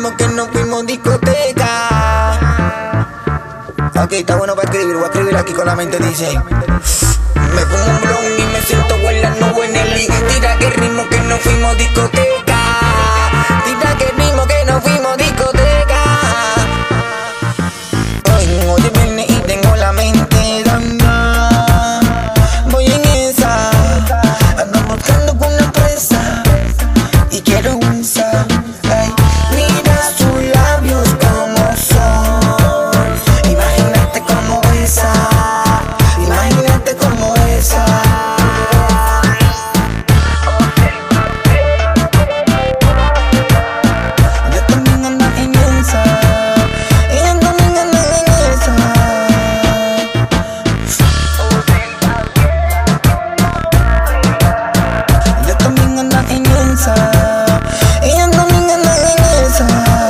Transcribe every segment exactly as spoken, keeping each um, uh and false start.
ritmo que no fuimos discoteca. Ok, está bueno para escribir, voy a escribir aquí con la mente, dice. Me pongo un blon y me siento en la nube en el I. Tira que ritmo que no fuimos discoteca. Tira que ritmo que no fuimos discoteca. Hoy, hoy es viernes y tengo la mente dañada. Voy en esa, ando buscando con una presa y quiero usar. Ay, mira sus labios como son. Imagínate como esa. Imagínate como esa. Ella también anda en esa. Ella también anda en esa. Ella también anda en esa. Ella también anda en esa.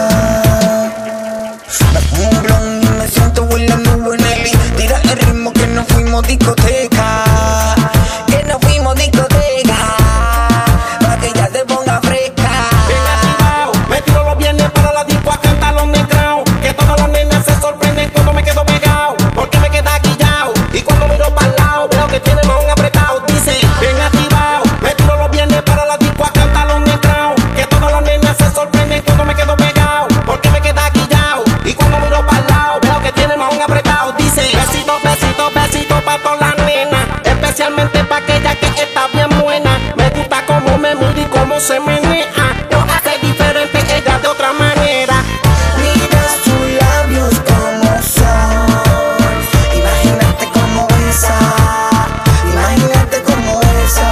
Me pongo un blon y me siento en la nube en el I. Tira el ritmo que no fuimos discoteca. Que no fuimos discoteca. Pa' que ella se ponga fresca. Bien activado, me tiro los viernes para la disco a cantar los negraos. Que todas las nenas se sorprenden cuando me quedo pegado. Porque me queda quillao. Y cuando miro para el lado veo que tiene más un apretado. Dice, bien activado, me tiro los viernes para la disco a cantar los negraos. Que todas las nenas se sorprenden cuando me quedo pegado. Porque me queda quillao. Y cuando miro para el lado veo que tiene más un apretado. Dice, besito, besito, besito pa' todas las nenas. Especialmente pa' aquella que está bien buena. Me gusta cómo me mira y cómo se menea. Lo hace diferente ella de otra manera. Mira sus labios como son. Imagínate como esa. Imagínate como esa.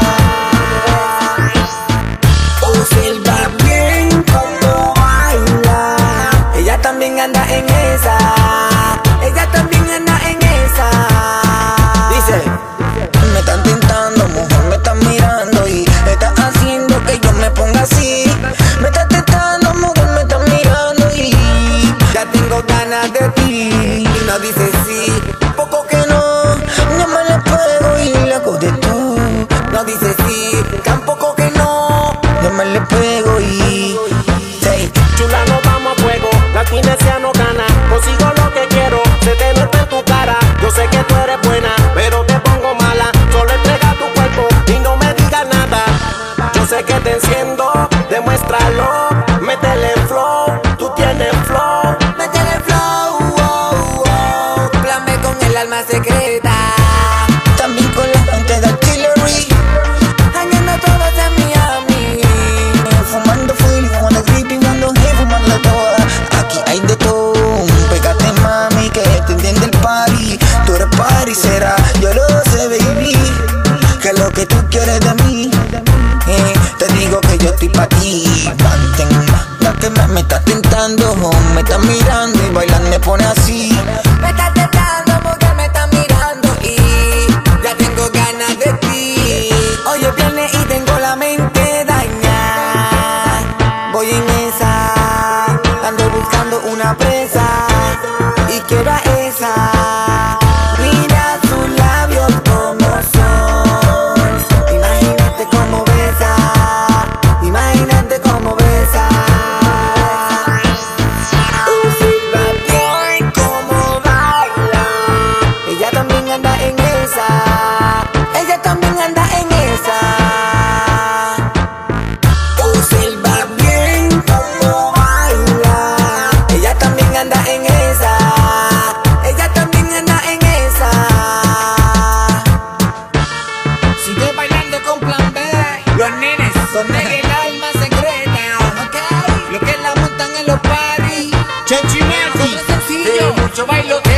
Observa bien cómo baila. Ella también anda en esa. Ella también anda en esa. Dice, me están tentando, mujer, me están mirando y estás haciendo que yo me ponga así. Me estás tentando, mujer, me están mirando y ya tengo ganas de ti. Y no dice sí, poco que no, no me le pego y le hago de todo. No dice sí, tampoco que no, no me le pego y say, Chula, no vamos a fuego, la kinesia no gana. Consigo lo que quiero, se te nota en tu cara. Yo sé que tú eres buena, pero te pongo mala. Solo entrega tu cuerpo y no me digas nada. Yo sé que te enciendo, demuéstralo. Métele en flow, tú tienes flow. métele flow, oh, oh. Plame con el alma secreta. También con la gente de Artillery. Hangando todos en Miami. Fumando full, fumando creepy, fumando hey, fumando toda. Aquí hay de todo. Pégate mami, que te entiende el party. Tú eres party, será, yo lo sé baby. Que es lo que tú quieres de mí. Eh, te digo que yo estoy pa' ti. Mantén, la que más me está tentando. Me está mirando y bailar me pone así. Me está tentando porque me está mirando y ya tengo ganas de ti. Hoy es viernes y tengo la mente dañada. Voy en esa, ando buscando una presa y quiero a esa. Mira sus labios como son. Imagínate cómo besa. Imagínate cómo besa. Observa bien cómo baila. Ella también anda en esa. Ella también anda en esa. Observa bien cómo baila. Ella también anda en esa. Ella también anda en esa. Sigue bailando con Plan B. Los nenes son de el alma secreta. Ok, lo que la montan en los parties. Chenchi Con sencillo, mucho bailo.